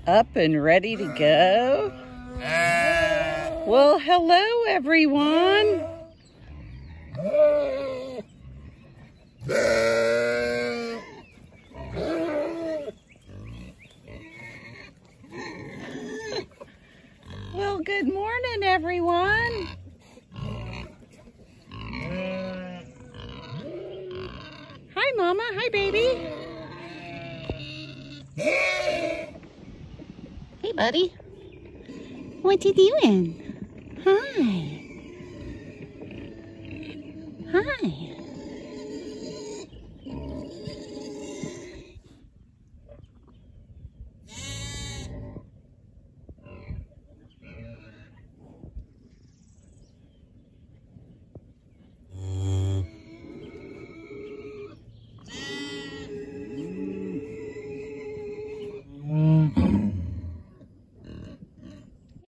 Up and ready to go? Well, hello everyone. Well, good morning everyone. Hi Mama, hi baby. Hey buddy, what you doing? Hi. Hi.